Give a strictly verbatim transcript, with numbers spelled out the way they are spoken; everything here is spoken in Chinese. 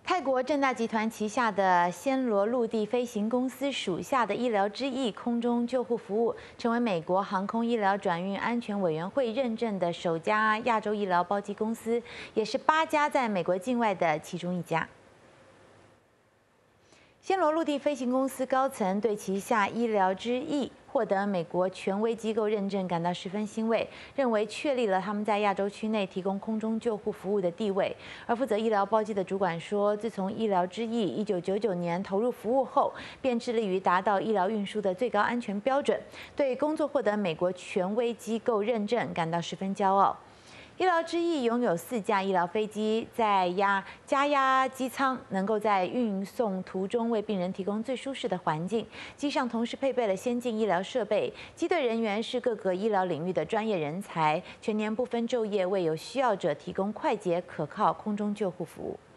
泰国正大集团旗下的暹罗陆地飞行公司属下的医疗之翼空中救护服务，成为美国航空医疗转运安全委员会认证的首家亚洲医疗包机公司，也是八家在美国境外的其中一家。 暹罗陆地飞行公司高层对旗下医疗之翼获得美国权威机构认证感到十分欣慰，认为确立了他们在亚洲区内提供空中救护服务的地位。而负责医疗包机的主管说，自从医疗之翼一九九九年投入服务后，便致力于达到医疗运输的最高安全标准，对工作获得美国权威机构认证感到十分骄傲。 医疗之翼拥有四架医疗飞机，在压加压机舱，能够在运送途中为病人提供最舒适的环境。机上同时配备了先进医疗设备，机队人员是各个医疗领域的专业人才，全年不分昼夜，为有需要者提供快捷可靠空中救护服务。